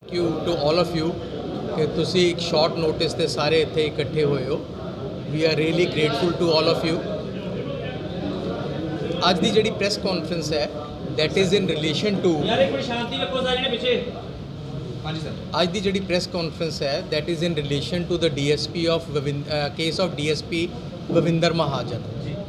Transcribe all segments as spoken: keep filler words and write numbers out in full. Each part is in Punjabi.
Thank you to all of you कि तुसी एक शॉर्ट नोटिस ते सारे इत्थे इकट्ठे होए हो। We are really grateful to all of you. आज दी जिहड़ी प्रेस कॉन्फ्रेंस है that is in relation to आज दी जिहड़ी प्रेस कॉन्फ्रेंस है that is in relation to the D S P of case of D S P Bhavinder Mahajan.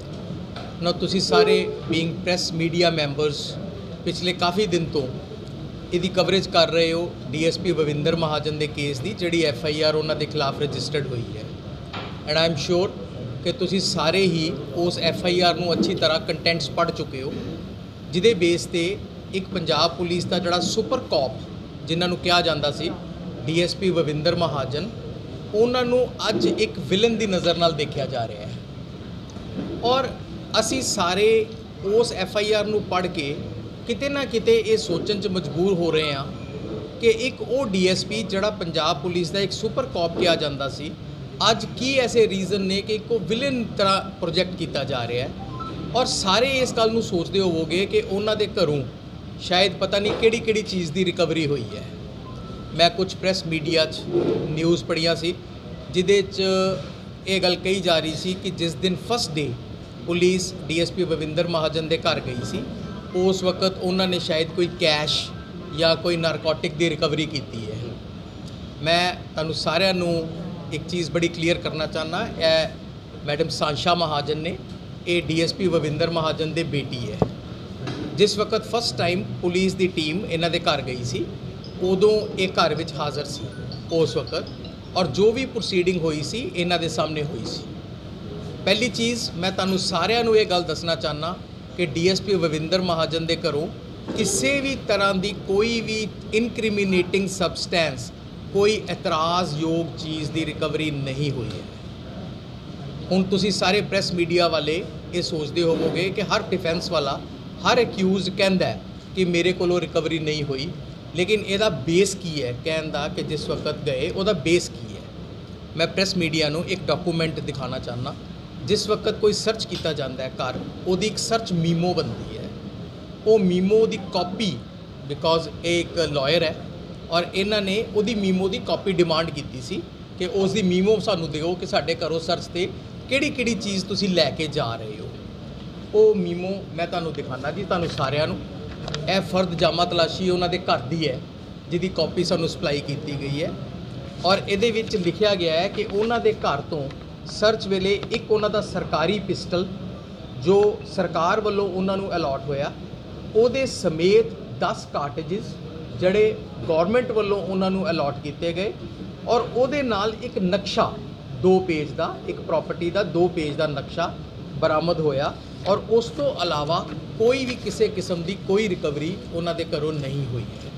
ना तुसी सारे बीइंग प्रेस मीडिया मैंबर्स पिछले काफ़ी दिन तो ਇਹਦੀ कवरेज कर रहे हो D S P Bhavinder Mahajan के केस की जिहड़ी एफ आई आर उन्होंने खिलाफ रजिस्टर्ड हुई है। एंड आई एम श्योर कि तुसी सारे ही उस एफ आई आर नूं अच्छी तरह कंटेंट्स पढ़ चुके हो, जिहदे बेस ते एक पंजाब पुलिस का जिहड़ा सुपर कॉप जिन्हों कहा जाता सी D S P Bhavinder Mahajan, उन्होंने अज एक विलन की नज़र नाल देखा जा रहा है। और असी सारे उस एफ आई आर नूं पढ़ के किते ना किते ये सोचन च मजबूर हो रहे हैं कि एक वो डी एस पी जड़ा पंजाब पुलिस का एक सुपर कॉप किया जाता सी, अज की ऐसे रीज़न ने कि एक विलन तरह प्रोजेक्ट किया जा रहा है। और सारे इस गल नूं सोचते होवोगे कि उन्होंने घरों शायद पता नहीं किहड़ी किहड़ी चीज़ की रिकवरी हुई है। मैं कुछ प्रेस मीडिया च न्यूज़ पढ़िया सी जिहदे च ये गल कही जा रही सी कि जिस दिन first day police D S P Bhavinder Mahajan के घर गई सी, उस वक्त उन्होंने शायद कोई कैश या कोई नारकोटिक की रिकवरी की है। मैं तुहानूं सारिਆਂ ਨੂੰ एक चीज़ बड़ी क्लीयर करना चाहना, ए मैडम सांशा महाजन ने ये D S P Bhavinder Mahajan की बेटी है। जिस वक्त फस्ट टाइम पुलिस की टीम इन्हां दे घर गई सी उदों ये घर विच हाज़र सी उस वक्त, और जो भी प्रोसीडिंग हुई सी इन्हां दे सामने हुई सी। पहली चीज़ मैं तुहानूं सारिਆਂ ਨੂੰ ये गल दसना चाहना कि D S P Bhavinder Mahajan के घरों किसी भी तरह की कोई भी इनक्रिमिनेटिंग सबसटेंस, कोई एतराज़ योग चीज़ की रिकवरी नहीं हुई है। हुण तुसी सारे प्रेस मीडिया वाले ये सोचते होवोगे कि हर डिफेंस वाला हर एक्यूज कहता है कि मेरे को रिकवरी नहीं हुई, लेकिन ਇਹਦਾ बेस की है कहने का कि जिस वक्त गए ਉਹਦਾ बेस की है। मैं प्रेस मीडिया ਨੂੰ एक डॉकूमेंट दिखाना चाहना। जिस वक्त कोई सर्च किया जाता है घर, वो एक सर्च मीमो बनती है। वो मीमो की कॉपी बिकॉज एक लॉयर है और इन्होंने वो मीमो की कॉपी डिमांड की सी कि उसकी मीमो सानू दिओ कि साडे घरों सर्च से किहड़ी किहड़ी चीज़ तुसी लैके जा रहे हो। वो मीमो मैं तुहानू दिखाना जी, तुहानू सारिਆਂ ਨੂੰ ਇਹ फर्द जामा तलाशी उन्होंने घर की है जिहदी कॉपी सानू सप्लाई की गई है। और ये लिखा गया है कि उन्होंने घर तो सर्च वेले एक उन्हों का सरकारी पिस्टल जो सरकार वालों उन्होंने अलॉट होया उहदे समेत दस कार्टेजिस जड़े गौरमेंट वालों उन्होंने अलॉट किए गए, और उहदे नाल एक नक्शा दो पेज का, एक प्रॉपर्टी का दो पेज का नक्शा बरामद होया। और उस तो अलावा कोई भी किसी किस्म की कोई रिकवरी उन्होंने घरों नहीं हुई है।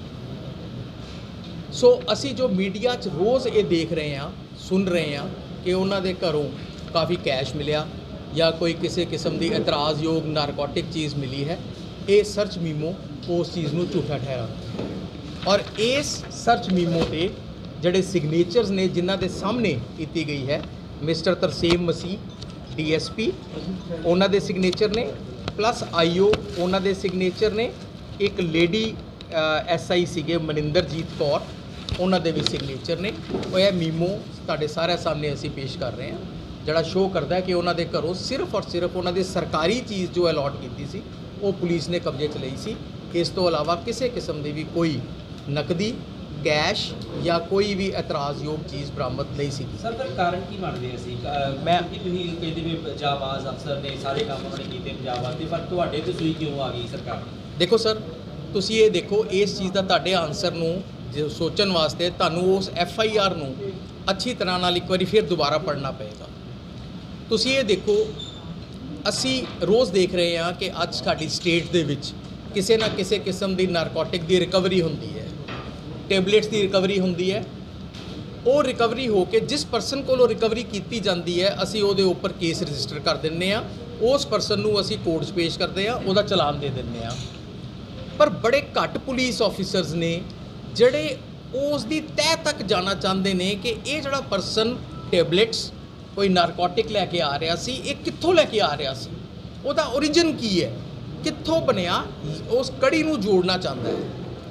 सो असी जो मीडिया च रोज़ ये देख रहे हैं, सुन रहे हैं कि उन्होंने घरों काफ़ी कैश मिलिया या कोई किसी किस्म की एतराज़ योग नारकोटिक चीज़ मिली है, ये सर्च मीमो उस चीज़ को झूठा ठहराता। और इस सर्च मीमो के जड़े सिग्नेचर्स ने जिन्हों के सामने की गई है, mister Tarsem Masih D S P उन्होंने सिग्नेचर ने, प्लस आई ओ उन्होंने सिग्नेचर ने, एक लेडी एस आई सीगे मनिंदरजीत कौर उन्होंने भी सिग्नेचर ने। वो यह मीमो तुहाडे सारे सामने असी पेश कर रहे हैं, जड़ा शो करता है कि उन्होंने घरों सिर्फ और सिर्फ उन्होंने सरकारी चीज़ जो अलॉट की सी वो पुलिस ने कब्जे च लई सी। इस तो अलावा किसी किस्म की भी कोई नकदी कैश या कोई भी एतराज़ योग चीज़ बरामद नहीं सी। सर फिर कारण की मानते सी मैं कि तुसीं कहते भी जाबाज अफसर ने सारे काम उन्होंने किए पंजाब के, पर तुहाडे ते सूई क्यों आ गई सरकार? देखो सर, तुसी ये देखो इस चीज़ का तुहाडे आंसर नूं जो सोचण वास्ते तुहानूं उस एफ आई आर नूं अच्छी तरह नाल एक बारी फिर दोबारा पढ़ना पएगा। तुसी ये देखो, असी रोज़ देख रहे हैं कि अज साडी स्टेट दे विच किसी ना किसी किस्म की नारकोटिक की रिकवरी होंदी है, टैबलेट्स की रिकवरी होंदी है। वो रिकवरी हो के जिस परसन को रिकवरी की जाती है असी उहदे उपर केस रजिस्टर कर दिंदे आ, उस परसन नूं असी कोर्ट 'च पेश करते हैं, उहदा चलान दे दिंदे आ। पर बड़े घट पुलिस ऑफिसर्स ने जड़े उसकी तह तक जाना चाहते हैं कि ये जड़ा परसन टैबलेट्स कोई नारकोटिक लैके आ रहा सी, ये कित्थों लैके आ रहा सी, उहदा ओरिजिन की है, कित्थों बनया, उस कड़ी नूं जोड़ना चाहता है।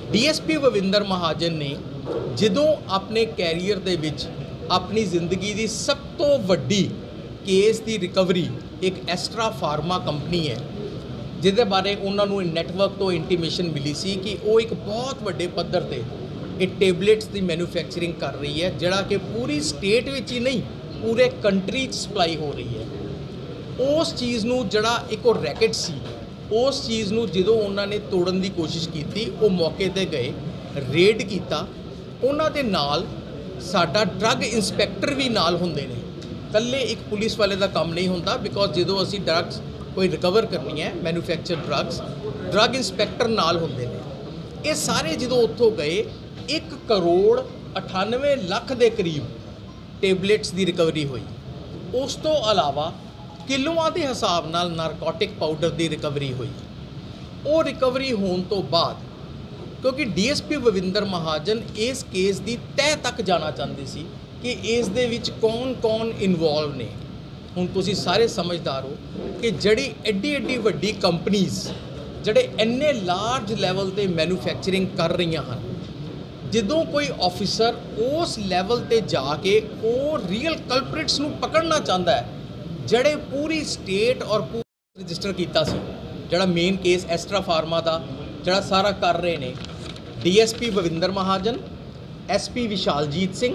ਡੀਐਸਪੀ ਵਵਿੰਦਰ ਮਹਾਜਨ ਨੇ ਜਦੋਂ ਆਪਣੇ ਕੈਰੀਅਰ ਦੇ ਵਿੱਚ ਆਪਣੀ ਜ਼ਿੰਦਗੀ ਦੀ ਸਭ ਤੋਂ ਵੱਡੀ ਕੇਸ ਦੀ ਰਿਕਵਰੀ ਇੱਕ ਐਸਟਰਾ ਫਾਰਮਾ ਕੰਪਨੀ ਹੈ ਜਿਹਦੇ ਬਾਰੇ ਉਹਨਾਂ ਨੂੰ ਨੈਟਵਰਕ ਤੋਂ ਇੰਟੀਮੇਸ਼ਨ ਮਿਲੀ ਸੀ ਕਿ ਉਹ ਇੱਕ ਬਹੁਤ ਵੱਡੇ ਪੱਧਰ ਤੇ ਇਹ ਟੈਬਲੇਟਸ ਦੀ ਮੈਨੂਫੈਕਚਰਿੰਗ ਕਰ ਰਹੀ ਹੈ, ਜਿਹੜਾ ਕਿ ਪੂਰੀ ਸਟੇਟ ਵਿੱਚ ਹੀ ਨਹੀਂ ਪੂਰੇ ਕੰਟਰੀ 'ਚ ਸਪਲਾਈ ਹੋ ਰਹੀ ਹੈ। ਉਸ ਚੀਜ਼ ਨੂੰ ਜਿਹੜਾ ਇੱਕ ਉਹ ਰੈਕਟ ਸੀ, ਉਸ ਚੀਜ਼ ਨੂੰ ਜਦੋਂ ਉਹਨਾਂ ਨੇ ਤੋੜਨ ਦੀ ਕੋਸ਼ਿਸ਼ ਕੀਤੀ, ਉਹ ਮੌਕੇ ਤੇ ਗਏ, ਰੇਡ ਕੀਤਾ। ਉਹਨਾਂ ਦੇ ਨਾਲ ਸਾਡਾ ਡਰੱਗ ਇੰਸਪੈਕਟਰ ਵੀ ਨਾਲ ਹੁੰਦੇ ਨੇ, ਇਕੱਲੇ ਇੱਕ ਪੁਲਿਸ ਵਾਲੇ ਦਾ ਕੰਮ ਨਹੀਂ ਹੁੰਦਾ, ਬਿਕੋਜ਼ ਜਦੋਂ ਅਸੀਂ ਡਰੱਗਸ ਕੋਈ ਰਿਕਵਰ ਕਰਨੀ ਹੈ ਮੈਨੂਫੈਕਚਰ ਡਰੱਗਸ, ਡਰੱਗ ਇੰਸਪੈਕਟਰ ਨਾਲ ਹੁੰਦੇ ਨੇ। ਇਹ ਸਾਰੇ ਜਦੋਂ ਉੱਥੋਂ ਗਏ ਇੱਕ ਕਰੋੜ ਅਠਾਨਵੇਂ ਲੱਖ ਦੇ ਕਰੀਬ ਟੈਬਲੇਟਸ ਦੀ ਰਿਕਵਰੀ ਹੋਈ। ਉਸ ਤੋਂ ਇਲਾਵਾ ਕਿਲੋਆਂ ਦੇ ਹਿਸਾਬ ਨਾਲ ਨਾਰਕੋਟਿਕ ਪਾਊਡਰ ਦੀ ਰਿਕਵਰੀ ਹੋਈ। ਉਹ ਰਿਕਵਰੀ ਹੋਣ ਤੋਂ ਬਾਅਦ ਕਿਉਂਕਿ ਡੀਐਸਪੀ ਵਵਿੰਦਰ ਮਹਾਜਨ ਇਸ ਕੇਸ ਦੀ ਤਹਿ ਤੱਕ ਜਾਣਾ ਚਾਹੁੰਦੇ ਸੀ ਕਿ ਇਸ ਦੇ ਵਿੱਚ ਕੌਣ-ਕੌਣ ਇਨਵੋਲਵ ਨੇ। ਹੁਣ ਤੁਸੀਂ ਸਾਰੇ ਸਮਝਦਾਰ ਹੋ ਕਿ ਜਿਹੜੀ ਐਡੀ ਐਡੀ ਵੱਡੀ ਕੰਪਨੀਜ਼ ਜਿਹੜੇ ਇੰਨੇ ਲਾਰਜ ਲੈਵਲ ਤੇ ਮੈਨੂਫੈਕਚਰਿੰਗ ਕਰ ਰਹੀਆਂ ਹਨ, ਜਦੋਂ ਕੋਈ ਆਫੀਸਰ ਉਸ ਲੈਵਲ ਤੇ ਜਾ ਕੇ ਉਹ ਰੀਅਲ ਕਲਪ੍ਰਿਟਸ ਨੂੰ ਪਕੜਨਾ ਚਾਹੁੰਦਾ ਹੈ ਜਿਹੜੇ ਪੂਰੀ ਸਟੇਟ ਔਰ ਪੂਰਾ ਰਜਿਸਟਰ ਕੀਤਾ ਸੀ, ਜਿਹੜਾ ਮੇਨ ਕੇਸ ਐਸਟਰਾ ਫਾਰਮਾ ਦਾ ਜਿਹੜਾ ਸਾਰਾ ਕਰ ਰਹੇ ਨੇ ਡੀਐਸਪੀ ਵਵਿੰਦਰ ਮਹਾਜਨ, ਐਸਪੀ ਵਿਸ਼ਾਲਜੀਤ ਸਿੰਘ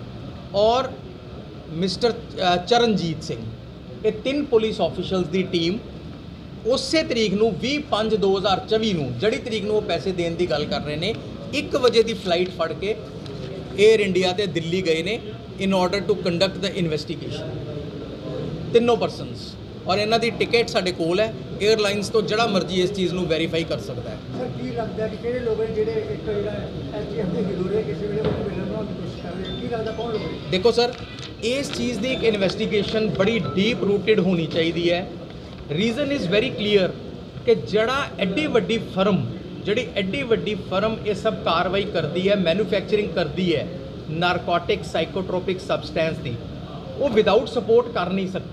ਔਰ ਮਿਸਟਰ ਚਰਨਜੀਤ ਸਿੰਘ, ਇਹ ਤਿੰਨ ਪੁਲਿਸ ਆਫੀਸ਼ਲਸ ਦੀ ਟੀਮ ਉਸੇ ਤਰੀਕ ਨੂੰ ਵੀਹ ਪੰਜ ਦੋ ਹਜ਼ਾਰ ਚੌਵੀ ਨੂੰ ਜਿਹੜੀ ਤਰੀਕ ਨੂੰ ਉਹ ਪੈਸੇ ਦੇਣ ਦੀ ਗੱਲ ਕਰ ਰਹੇ ਨੇ, ਇੱਕ ਵਜੇ ਦੀ ਫਲਾਈਟ ਫੜ ਕੇ ਏਅਰ ਇੰਡੀਆ ਤੇ ਦਿੱਲੀ ਗਏ ਨੇ in order to conduct the investigation. ਤਿੰਨੋਂ ਪਰਸਨਸ ਔਰ ਇਹਨਾਂ ਦੀ ਟਿਕਟ ਸਾਡੇ ਕੋਲ ਹੈ, 에ਅਰਲਾਈਨਸ ਤੋਂ ਜਿਹੜਾ ਮਰਜ਼ੀ ਇਸ ਚੀਜ਼ ਨੂੰ ਵੈਰੀਫਾਈ ਕਰ ਸਕਦਾ ਹੈ। ਸਰ ਕੀ ਲੱਗਦਾ ਕਿ ਕਿਹੜੇ ਲੋਕ ਜਿਹੜੇ ਇੱਕ ਜਿਹੜਾ ਐਸਟੀਐਫ ਦੇ ਹਿਲੋਰੇ ਕਿਸੇ ਵੇਲੇ ਉਹਨੂੰ ਮਿਲਣ ਦੀ ਕੋਸ਼ਿਸ਼ ਕਰ ਰਹੇ, ਕੀ ਲੱਗਦਾ ਕੌਣ ਲੋਕ? ਦੇਖੋ ਸਰ, ਇਸ ਚੀਜ਼ ਦੀ ਇੱਕ ਇਨਵੈਸਟੀਗੇਸ਼ਨ ਬੜੀ ਡੀਪ ਰੂਟਡ ਹੋਣੀ ਚਾਹੀਦੀ ਹੈ। ਰੀਜ਼ਨ ਇਜ਼ ਵੈਰੀ ਕਲੀਅਰ ਕਿ ਜਿਹੜਾ ਐਡੀ ਵੱਡੀ ਫਰਮ ਜਿਹੜੀ ਐਡੀ ਵੱਡੀ ਫਰਮ ਇਹ ਸਭ ਕਾਰਵਾਈ ਕਰਦੀ ਹੈ, ਮੈਨੂਫੈਕਚਰਿੰਗ ਕਰਦੀ ਹੈ ਨਾਰਕੋਟਿਕ ਸਾਈਕੋਟ੍ਰੋਪਿਕ ਸਬਸਟੈਂਸ ਦੀ, ਉਹ ਵਿਦਆਊਟ ਸਪੋਰਟ ਕਰ ਨਹੀਂ ਸਕਦੀ।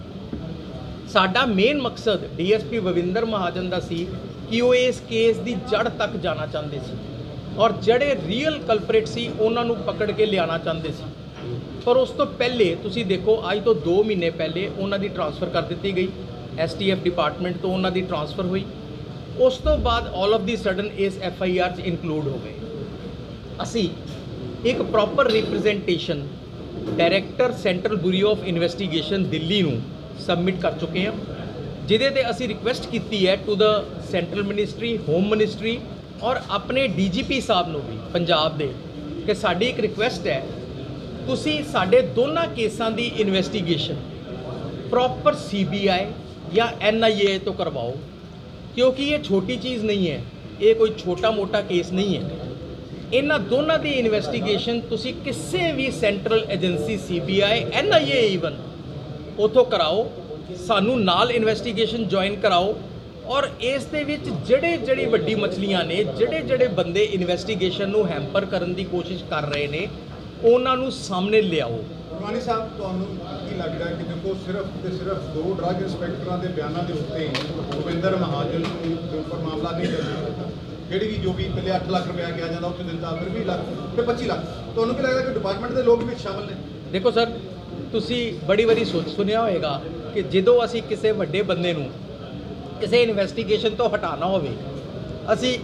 ਸਾਡਾ ਮੇਨ ਮਕਸਦ ਡੀਐਸਪੀ ਵਵਿੰਦਰ ਮਹਾਜਨ ਦਾ ਸੀ ਕਿ ਉਹ ਇਸ ਕੇਸ ਦੀ ਜੜ ਤੱਕ ਜਾਣਾ ਚਾਹੁੰਦੇ ਸੀ ਔਰ ਜਿਹੜੇ ਰੀਅਲ ਕਲਪ੍ਰਿਟ ਸੀ ਉਹਨਾਂ ਨੂੰ ਪਕੜ ਕੇ ਲਿਆਉਣਾ ਚਾਹੁੰਦੇ ਸੀ। ਪਰ ਉਸ ਤੋਂ ਪਹਿਲੇ ਤੁਸੀਂ ਦੇਖੋ, ਅੱਜ ਤੋਂ ਦੋ ਮਹੀਨੇ ਪਹਿਲੇ ਉਹਨਾਂ ਦੀ ਟ੍ਰਾਂਸਫਰ ਕਰ ਦਿੱਤੀ ਗਈ, ਐਸਟੀਐਫ ਡਿਪਾਰਟਮੈਂਟ ਤੋਂ ਉਹਨਾਂ ਦੀ ਟ੍ਰਾਂਸਫਰ ਹੋਈ। ਉਸ ਤੋਂ ਬਾਅਦ ਆਲ ਆਫ ਦੀ ਸਡਨ ਇਸ ਐਫ ਆਈ ਆਰ 'ਚ ਇਨਕਲੂਡ ਹੋ ਗਏ। ਅਸੀਂ ਇੱਕ proper representation director central bureau of investigation Delhi ਨੂੰ ਸਬਮਿਟ ਕਰ ਚੁੱਕੇ ਹਾਂ, ਜਿਹਦੇ ਤੇ ਅਸੀਂ ਰਿਕੁਐਸਟ ਕੀਤੀ ਹੈ to the central ministry, home ministry ਔਰ ਆਪਣੇ ਡੀਜੀਪੀ ਸਾਹਿਬ ਨੂੰ ਵੀ ਪੰਜਾਬ ਦੇ ਕਿ ਸਾਡੀ ਇੱਕ ਰਿਕੁਐਸਟ ਹੈ, ਤੁਸੀਂ ਸਾਡੇ ਦੋਨਾਂ ਕੇਸਾਂ ਦੀ investigation proper C B I ਜਾਂ ਐਨ ਆਈ ਏ ਤੋਂ ਕਰਵਾਓ, ਕਿਉਂਕਿ ਇਹ ਛੋਟੀ ਚੀਜ਼ ਨਹੀਂ ਹੈ, ਇਹ ਕੋਈ ਛੋਟਾ ਮੋਟਾ ਕੇਸ ਨਹੀਂ ਹੈ। ਇਹਨਾਂ ਦੋਨਾਂ ਦੀ ਇਨਵੈਸਟੀਗੇਸ਼ਨ ਤੁਸੀਂ ਕਿਸੇ ਵੀ central agency C B I, N I A even ਉੱਥੋਂ ਕਰਾਓ, ਸਾਨੂੰ ਨਾਲ ਇਨਵੈਸਟੀਗੇਸ਼ਨ ਜੁਆਇਨ ਕਰਾਓ ਔਰ ਇਸ ਦੇ ਵਿੱਚ ਜਿਹੜੇ ਜਿਹੜੀ ਵੱਡੀ ਮਛਲੀਆਂ ਨੇ, ਜਿਹੜੇ ਜਿਹੜੇ ਬੰਦੇ ਇਨਵੈਸਟੀਗੇਸ਼ਨ ਨੂੰ ਹੈਂਪਰ ਕਰਨ ਦੀ ਕੋਸ਼ਿਸ਼ ਕਰ ਰਹੇ ਨੇ, ਉਹਨਾਂ ਨੂੰ ਸਾਹਮਣੇ ਲਿਆਓ। ਰਵਾਨੀ ਸਾਹਿਬ, ਤੁਹਾਨੂੰ ਕੀ ਲੱਗਦਾ ਕਿ ਦੇਖੋ ਸਿਰਫ ਤੇ ਸਿਰਫ ਦੋ ਡਰੱਗ ਇੰਸਪੈਕਟਰਾਂ ਦੇ ਬਿਆਨਾਂ ਦੇ ਉੱਤੇ ਭੁਪਿੰਦਰ ਮਹਾਜਨ ਦੇ ਉੱਪਰ ਮਾਮਲਾ ਨਹੀਂ ਦਰਜ ਕੀਤਾ, ਜਿਹੜੀ ਵੀ ਜੋ ਵੀ ਪਹਿਲੇ ਅੱਠ ਲੱਖ ਰੁਪਇਆ ਕਿਹਾ ਜਾਂਦਾ ਉੱਥੇ ਦਿੰਦਾ, ਫਿਰ ਵੀਹ ਲੱਖ, ਫਿਰ ਪੱਚੀ ਲੱਖ, ਤੁਹਾਨੂੰ ਕੀ ਲੱਗਦਾ ਕਿ ਡਿਪਾਰਟਮੈਂਟ ਦੇ ਲੋਕ ਵੀ ਸ਼ਾਮਲ ਨੇ? ਦੇਖੋ ਸਰ, ਤੁਸੀਂ ਬੜੀ ਵਾਰੀ ਸੋਚ ਸੁਣਿਆ ਹੋਵੇਗਾ ਕਿ ਜਦੋਂ ਅਸੀਂ ਕਿਸੇ ਵੱਡੇ ਬੰਦੇ ਨੂੰ ਕਿਸੇ ਇਨਵੈਸਟੀਗੇਸ਼ਨ ਤੋਂ ਹਟਾਉਣਾ ਹੋਵੇ, ਅਸੀਂ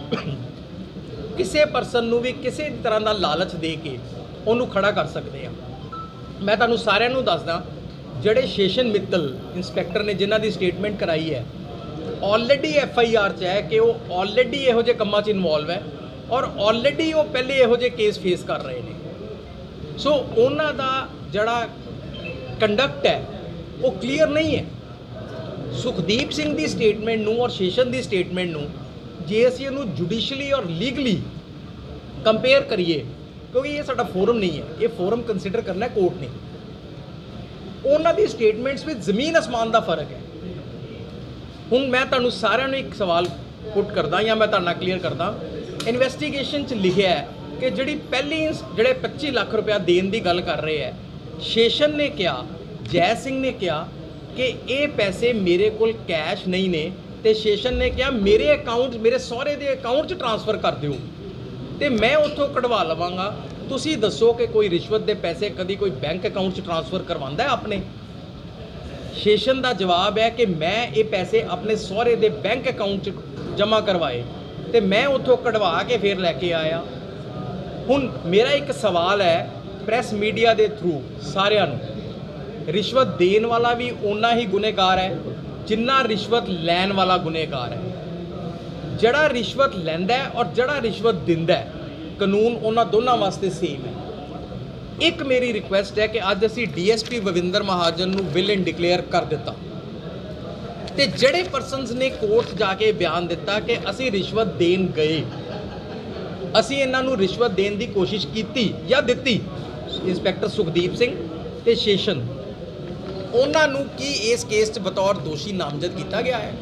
ਕਿਸੇ ਪਰਸਨ ਨੂੰ ਵੀ ਕਿਸੇ ਤਰ੍ਹਾਂ ਦਾ ਲਾਲਚ ਦੇ ਕੇ ਉਹਨੂੰ ਖੜਾ ਕਰ ਸਕਦੇ ਹਾਂ। ਮੈਂ ਤੁਹਾਨੂੰ ਸਾਰਿਆਂ ਨੂੰ ਦੱਸਦਾ, ਜਿਹੜੇ ਸ਼ੇਸ਼ਨ ਮਿੱਤਲ ਇੰਸਪੈਕਟਰ ਨੇ ਜਿਨ੍ਹਾਂ ਦੀ ਸਟੇਟਮੈਂਟ ਕਰਾਈ ਹੈ, ਆਲਰੇਡੀ ਐਫ ਆਈ ਆਰ 'ਚ ਹੈ ਕਿ ਉਹ ਆਲਰੇਡੀ ਇਹੋ ਜਿਹੇ ਕੰਮਾਂ 'ਚ ਇਨਵੋਲਵ ਹੈ ਔਰ ਆਲਰੇਡੀ ਉਹ ਪਹਿਲੇ ਇਹੋ ਜਿਹੇ ਕੇਸ ਫੇਸ ਕਰ ਰਹੇ ਨੇ। ਸੋ ਉਹਨਾਂ ਦਾ ਜਿਹੜਾ ਕੰਡਕਟ ਹੈ ਉਹ ਕਲੀਅਰ ਨਹੀਂ ਹੈ। ਸੁਖਦੀਪ ਸਿੰਘ ਦੀ ਸਟੇਟਮੈਂਟ ਨੂੰ ਔਰ ਸ਼ੇਸ਼ਨ ਦੀ ਸਟੇਟਮੈਂਟ ਨੂੰ ਜੇ ਅਸੀਂ ਇਹਨੂੰ ਜੁਡੀਸ਼ਲੀ ਔਰ ਲੀਗਲੀ ਕੰਪੇਅਰ ਕਰੀਏ, ਕਿਉਂਕਿ ਇਹ ਸਾਡਾ ਫੋਰਮ ਨਹੀਂ ਹੈ, ਇਹ ਫੋਰਮ ਕੰਸੀਡਰ ਕਰਨਾ ਕੋਰਟ ਨੇ, ਉਹਨਾਂ ਦੀ ਸਟੇਟਮੈਂਟਸ ਵਿੱਚ ਜ਼ਮੀਨ ਅਸਮਾਨ ਦਾ ਫਰਕ ਹੈ। ਹੁਣ ਮੈਂ ਤੁਹਾਨੂੰ ਸਾਰਿਆਂ ਨੂੰ ਇੱਕ ਸਵਾਲ ਪੁੱਟ ਕਰਦਾ ਜਾਂ ਮੈਂ ਤੁਹਾਡੇ ਨਾਲ ਕਲੀਅਰ ਕਰਦਾ, ਇਨਵੈਸਟੀਗੇਸ਼ਨ 'ਚ ਲਿਖਿਆ ਹੈ ਕਿ ਜਿਹੜੀ ਪਹਿਲੀ ਜਿਹੜੇ ਪੱਚੀ ਲੱਖ ਰੁਪਇਆ ਦੇਣ ਦੀ ਗੱਲ ਕਰ ਰਹੇ ਹੈ, ਸ਼ੇਸ਼ਨ ਨੇ ਕਿਹਾ, ਜੈ ਸਿੰਘ ਨੇ ਕਿਹਾ ਕਿ ਇਹ ਪੈਸੇ ਮੇਰੇ ਕੋਲ ਕੈਸ਼ ਨਹੀਂ ਨੇ, ਤੇ ਸ਼ੇਸ਼ਨ ਨੇ ਕਿਹਾ ਮੇਰੇ ਅਕਾਊਂਟ ਮੇਰੇ ਸਹੁਰੇ ਦੇ ਅਕਾਊਂਟ 'ਚ ਟ੍ਰਾਂਸਫਰ ਕਰ ਦਿਓ ਤੇ ਮੈਂ ਉੱਥੋਂ ਕਢਵਾ ਲਵਾਂਗਾ। ਤੁਸੀਂ ਦੱਸੋ ਕਿ ਕੋਈ ਰਿਸ਼ਵਤ ਦੇ ਪੈਸੇ ਕਦੀ ਕੋਈ ਬੈਂਕ ਅਕਾਊਂਟ 'ਚ ਟ੍ਰਾਂਸਫਰ ਕਰਵਾਉਂਦਾ ਹੈ ਆਪਣੇ? ਸ਼ੇਸ਼ਨ ਦਾ ਜਵਾਬ ਹੈ ਕਿ ਮੈਂ ਇਹ ਪੈਸੇ ਆਪਣੇ ਸਹੁਰੇ ਦੇ ਬੈਂਕ ਅਕਾਊਂਟ 'ਚ ਜਮ੍ਹਾਂ ਕਰਵਾਏ ਤੇ ਮੈਂ ਉੱਥੋਂ ਕਢਵਾ ਕੇ ਫਿਰ ਲੈ ਕੇ ਆਇਆ। ਹੁਣ ਮੇਰਾ ਇੱਕ ਸਵਾਲ ਹੈ ਪ੍ਰੈਸ ਮੀਡੀਆ ਦੇ ਥਰੂ ਸਾਰਿਆਂ ਨੂੰ, ਰਿਸ਼ਵਤ ਦੇਣ ਵਾਲਾ ਵੀ ਓਨਾ ਹੀ ਗੁਨੇਗਾਰ ਹੈ ਜਿੰਨਾ ਰਿਸ਼ਵਤ ਲੈਣ ਵਾਲਾ ਗੁਨੇਗਾਰ ਹੈ। ਜਿਹੜਾ ਰਿਸ਼ਵਤ ਲੈਂਦਾ ਹੈ ਔਰ ਜਿਹੜਾ ਰਿਸ਼ਵਤ ਦਿੰਦਾ ਹੈ, ਕਾਨੂੰਨ ਉਹਨਾਂ ਦੋਨਾਂ ਵਾਸਤੇ ਸੇਮ ਹੈ। ਇੱਕ ਮੇਰੀ ਰਿਕੁਐਸਟ ਹੈ ਕਿ ਅੱਜ ਅਸੀਂ ਡੀਐਸਪੀ ਬਵਿੰਦਰ ਮਹਾਜਨ ਨੂੰ ਵਿਲਨ ਡਿਕਲੇਅਰ ਕਰ ਦਿੱਤਾ ਤੇ ਜਿਹੜੇ ਪਰਸਨਸ ਨੇ ਕੋਰਟ ਜਾ ਕੇ ਬਿਆਨ ਦਿੱਤਾ ਕਿ ਅਸੀਂ ਰਿਸ਼ਵਤ ਦੇਣ ਗਏ, ਅਸੀਂ ਇਹਨਾਂ ਨੂੰ ਰਿਸ਼ਵਤ ਦੇਣ ਦੀ ਕੋਸ਼ਿਸ਼ ਕੀਤੀ ਜਾਂ ਦਿੱਤੀ, ਇੰਸਪੈਕਟਰ ਸੁਖਦੀਪ ਸਿੰਘ ਤੇ ਸ਼ੇਸ਼ਨ, ਉਹਨਾਂ ਨੂੰ ਕੀ ਇਸ ਕੇਸ 'ਚ ਬਤੌਰ ਦੋਸ਼ੀ ਨਾਮਜ਼ਦ ਕੀਤਾ ਗਿਆ ਹੈ?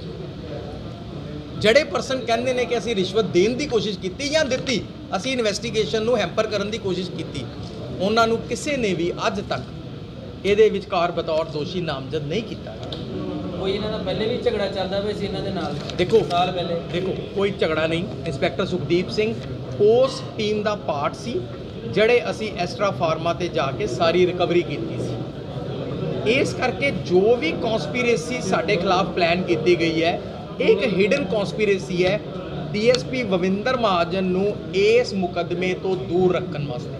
ਜਿਹੜੇ ਪਰਸਨ ਕਹਿੰਦੇ ਨੇ ਕਿ ਅਸੀਂ ਰਿਸ਼ਵਤ ਦੇਣ ਦੀ ਕੋਸ਼ਿਸ਼ ਕੀਤੀ ਜਾਂ ਦਿੱਤੀ, ਅਸੀਂ ਇਨਵੈਸਟੀਗੇਸ਼ਨ ਨੂੰ ਹੈਂਪਰ ਕਰਨ ਦੀ ਕੋਸ਼ਿਸ਼ ਕੀਤੀ, ਉਹਨਾਂ ਨੂੰ ਕਿਸੇ ਨੇ ਵੀ ਅੱਜ ਤੱਕ ਇਹਦੇ ਵਿਚਕਾਰ ਬਤੌਰ ਦੋਸ਼ੀ ਨਾਮਜ਼ਦ ਨਹੀਂ ਕੀਤਾ ਗਿਆ। ਕੋਈ ਇਹਨਾਂ ਦਾ ਪਹਿਲੇ ਵੀ ਝਗੜਾ ਚੱਲਦਾ ਪਿਆ ਸੀ ਇਹਨਾਂ ਦੇ ਨਾਲ? ਦੇਖੋ ਸਾਲ ਪਹਿਲੇ ਦੇਖੋ ਕੋਈ ਝਗੜਾ ਨਹੀਂ। ਇੰਸਪੈਕਟਰ ਸੁਖਦੀਪ ਸਿੰਘ ਉਸ ਟੀਮ ਦਾ ਪਾਰਟ ਸੀ ਜਿਹੜੇ ਅਸੀਂ ਐਸਟਰਾ ਫਾਰਮਾ ਤੇ ਜਾ ਕੇ ਸਾਰੀ ਰਿਕਵਰੀ ਕੀਤੀ ਸੀ। ਇਸ ਕਰਕੇ ਜੋ ਵੀ ਕਨਸਪੀਰੇਸੀ ਸਾਡੇ ਖਿਲਾਫ ਪਲਾਨ ਕੀਤੀ ਗਈ ਹੈ, ਇਹ ਇੱਕ ਹਿਡਨ ਕਨਸਪੀਰੇਸੀ ਹੈ ਡੀਐਸਪੀ ਬਵਿੰਦਰ ਮਹਾਜਨ ਨੂੰ ਇਸ ਮੁਕੱਦਮੇ ਤੋਂ ਦੂਰ ਰੱਖਣ ਵਾਸਤੇ,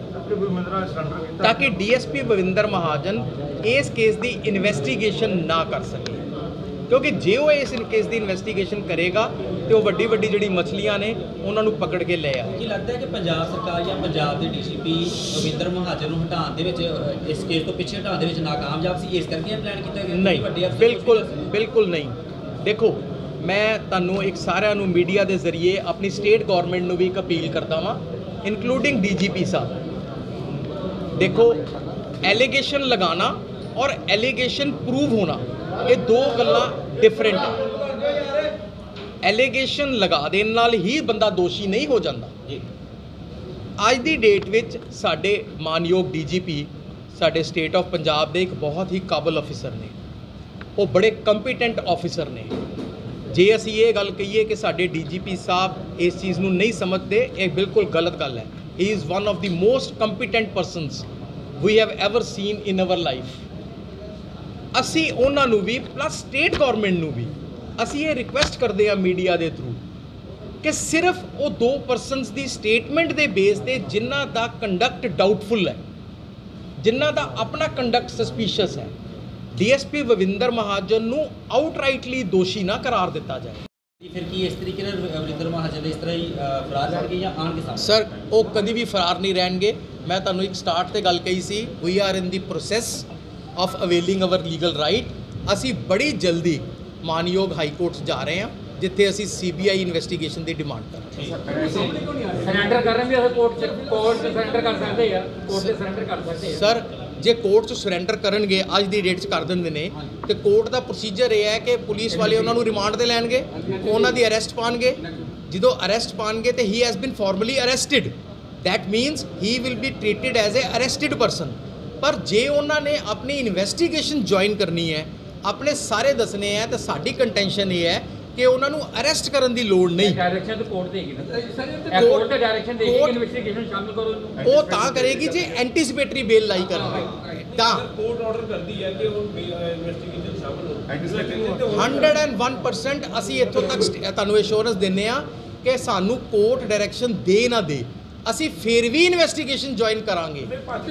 ਤਾਂ ਕਿ ਡੀਐਸਪੀ ਬਵਿੰਦਰ ਮਹਾਜਨ ਇਸ ਕੇਸ ਦੀ ਇਨਵੈਸਟੀਗੇਸ਼ਨ ਨਾ ਕਰ ਸਕੇ। ਕਿਉਂਕਿ ਜੇ ਉਹ ਇਸ ਕੇਸ ਦੀ ਇਨਵੈਸਟੀਗੇਸ਼ਨ ਕਰੇਗਾ ਤੇ ਉਹ ਵੱਡੀ ਵੱਡੀ ਜਿਹੜੀ ਮਛਲੀਆਂ ਨੇ ਉਹਨਾਂ ਨੂੰ ਪਕੜ ਕੇ ਲੈ ਆ। ਕੀ ਲੱਗਦਾ ਹੈ ਕਿ ਪੰਜਾਬ ਸਰਕਾਰ ਜਾਂ ਪੰਜਾਬ ਦੇ ਡੀਸੀਪੀ ਬਵਿੰਦਰ ਮਹਾਜਨ ਨੂੰ ਹਟਾਉਣ ਦੇ ਵਿੱਚ, ਇਸ ਕੇਸ ਤੋਂ ਪਿੱਛੇ ਹਟਾਉਣ ਦੇ ਵਿੱਚ ਨਾਕਾਮਯਾਬ ਸੀ, ਇਸ ਕਰਕੇ ਪਲਾਨ ਕੀਤਾ ਗਿਆ? ਨਹੀਂ, ਵੱਡੇ ਅਫਸਰ ਬਿਲਕੁਲ ਬਿਲਕੁਲ ਨਹੀਂ। ਦੇਖੋ ਮੈਂ ਤੁਹਾਨੂੰ ਇੱਕ ਸਾਰਿਆਂ ਨੂੰ ਮੀਡੀਆ ਦੇ ਜ਼ਰੀਏ ਆਪਣੀ ਸਟੇਟ ਗਵਰਨਮੈਂਟ ਨੂੰ ਵੀ ਇੱਕ ਅਪੀਲ ਕਰਦਾ ਵਾਂ, ਇਨਕਲੂਡਿੰਗ ਡੀਜੀਪੀ ਸਾਹਿਬ। ਦੇਖੋ ਐਲੀਗੇਸ਼ਨ ਲਗਾਉਣਾ ਔਰ ਐਲੀਗੇਸ਼ਨ ਪ੍ਰੂਵ ਹੋਣਾ ਇਹ ਦੋ ਗੱਲਾਂ ਡਿਫਰੈਂਟ ਹੈ। ਐਲੀਗੇਸ਼ਨ ਲਗਾ ਦੇਣ ਨਾਲ ਹੀ ਬੰਦਾ ਦੋਸ਼ੀ ਨਹੀਂ ਹੋ ਜਾਂਦਾ। ਅੱਜ ਦੀ ਡੇਟ ਵਿੱਚ ਸਾਡੇ ਮਾਨਯੋਗ ਡੀਜੀਪੀ ਸਾਡੇ ਸਟੇਟ ਆਫ ਪੰਜਾਬ ਦੇ ਇੱਕ ਬਹੁਤ ਹੀ ਕਾਬਲ ਅਫੀਸਰ ਨੇ, ਉਹ ਬੜੇ ਕੰਪੀਟੈਂਟ ਆਫੀਸਰ ਨੇ। ਜੇ ਅਸੀਂ ਇਹ ਗੱਲ ਕਹੀਏ ਕਿ ਸਾਡੇ ਡੀਜੀਪੀ ਸਾਹਿਬ ਇਸ ਚੀਜ਼ ਨੂੰ ਨਹੀਂ ਸਮਝਦੇ, ਇਹ ਬਿਲਕੁਲ ਗਲਤ ਗੱਲ ਹੈ। He is one of the most competent persons we have ever seen in our life. ਅਸੀਂ ਉਹਨਾਂ ਨੂੰ ਵੀ ਪਲੱਸ ਸਟੇਟ ਗਵਰਨਮੈਂਟ ਨੂੰ ਵੀ ਅਸੀਂ ਇਹ ਰਿਕੁਐਸਟ ਕਰਦੇ ਹਾਂ ਮੀਡੀਆ ਦੇ ਥਰੂ ਕਿ ਸਿਰਫ ਉਹ ਦੋ ਪਰਸਨਸ ਦੀ ਸਟੇਟਮੈਂਟ ਦੇ ਬੇਸ ਤੇ ਜਿਨ੍ਹਾਂ ਦਾ ਕੰਡਕਟ ਡਾਊਟਫੁਲ ਹੈ, ਜਿਨ੍ਹਾਂ ਦਾ ਆਪਣਾ ਕੰਡਕਟ ਸਸਪੀਸ਼ੀਅਸ ਹੈ, ਡੀਐਸਪੀ ਬਵਿੰਦਰ ਮਹਾਜਨ ਨੂੰ ਆਊਟਰਾਈਟਲੀ ਦੋਸ਼ੀ ਨਾ ਕਰਾਰ ਦਿੱਤਾ ਜਾਏ। ਫਿਰ ਕੀ ਇਸ ਤਰੀਕੇ ਨਾਲ ਬਵਿੰਦਰ ਮਹਾਜਨ ਇਸ ਤਰ੍ਹਾਂ ਹੀ ਫਰਾਰ ਰਹਿਣਗੇ ਜਾਂ ਆਉਣਗੇ ਸਾਹਮਣੇ? ਸਰ ਉਹ ਕਦੀ ਵੀ ਫਰਾਰ ਨਹੀਂ ਰਹਿਣਗੇ। ਮੈਂ ਤੁਹਾਨੂੰ ਇੱਕ ਸਟਾਰਟ ਤੇ ਗੱਲ ਕਹੀ ਸੀ, we are in the process of availing our legal right. ਅਸੀਂ ਬੜੀ ਜਲਦੀ ਮਾਨਯੋਗ ਹਾਈ ਕੋਰਟ ਜਾ ਰਹੇ ਹਾਂ ਜਿੱਥੇ ਅਸੀਂ ਸੀਬੀਆਈ ਇਨਵੈਸਟੀਗੇਸ਼ਨ ਦੀ ਡਿਮਾਂਡ ਕਰ ਰਹੇ ਹਾਂ। ਸਰੈਂਡਰ ਕਰ ਰਹੇ ਵੀ ਅਸੀਂ ਕੋਰਟ ਚ ਕੋਰਟ ਚ ਸਰੈਂਡਰ ਕਰ ਸਕਦੇ ਆ, ਕੋਰਟ ਚ ਸਰੈਂਡਰ ਕਰ ਸਕਦੇ ਆ। ਸਰ ਜੇ ਕੋਰਟ 'ਚ ਸਰੈਂਡਰ ਕਰਨਗੇ, ਅੱਜ ਦੀ ਡੇਟ 'ਚ ਕਰ ਦਿੰਦੇ ਨੇ, ਤੇ ਕੋਰਟ ਦਾ ਪ੍ਰੋਸੀਜਰ ਇਹ ਹੈ ਕਿ ਪੁਲਿਸ ਵਾਲੇ ਉਹਨਾਂ ਨੂੰ ਰਿਮਾਂਡ ਤੇ ਲੈਣਗੇ, ਉਹਨਾਂ ਦੀ ਅਰੈਸਟ ਪਾਣਗੇ। ਜਦੋਂ ਅਰੈਸਟ ਪਾਣਗੇ ਤੇ he has been formally arrested, that means he will be treated as a arrested person. ਪਰ ਜੇ ਉਹਨਾਂ ਨੇ ਆਪਣੀ ਇਨਵੈਸਟੀਗੇਸ਼ਨ ਜੁਆਇਨ ਕਰਨੀ ਹੈ, ਆਪਣੇ ਸਾਰੇ ਦੱਸਣੇ ਹੈ, ਤਾਂ ਸਾਡੀ ਕੰਟੈਂਸ਼ਨ ਇਹ ਹੈ ਕਿ ਉਹਨਾਂ ਨੂੰ ਅਰੈਸਟ ਕਰਨ ਦੀ ਲੋੜ ਨਹੀਂ। ਡਾਇਰੈਕਸ਼ਨ ਤਾਂ ਕੋਰਟ ਦੇਗੀ ਨਾ ਸਰ, ਕੋਰਟ ਤੇ ਡਾਇਰੈਕਸ਼ਨ ਦੇਗੀ ਕਿ ਇਨਵੈਸਟੀਗੇਸ਼ਨ ਸ਼ਾਮਿਲ ਕਰੋ ਇਹਨੂੰ। ਉਹ ਤਾਂ ਕਰੇਗੀ ਜੇ ਐਂਟੀਸਿਪੇਟਰੀ ਬੇਲ ਲਾਈ ਕਰਨਗੇ ਤਾਂ। ਕੋਰਟ ਆਰਡਰ ਕਰਦੀ ਹੈ ਕਿ ਉਹ ਇਨਵੈਸਟੀਗੇਸ਼ਨ ਸ਼ਾਮਲ ਹੋ। ਹੰਡਰਡ ਐਂਡ ਵਨ ਪਰਸੈਂਟ ਅਸੀਂ ਇੱਥੋਂ ਤੱਕ ਸਟ- ਤੁਹਾਨੂੰ ਐਸ਼ੋਰੈਂਸ ਦਿੰਦੇ ਆ ਕਿ ਸਾਨੂੰ ਕੋਰਟ ਡਾਇਰੈਕਸ਼ਨ ਦੇ ਨਾ ਦੇ, ਅਸੀਂ ਫਿਰ ਵੀ ਇਨਵੈਸਟੀਗੇਸ਼ਨ ਜੁਆਇਨ ਕਰਾਂਗੇ।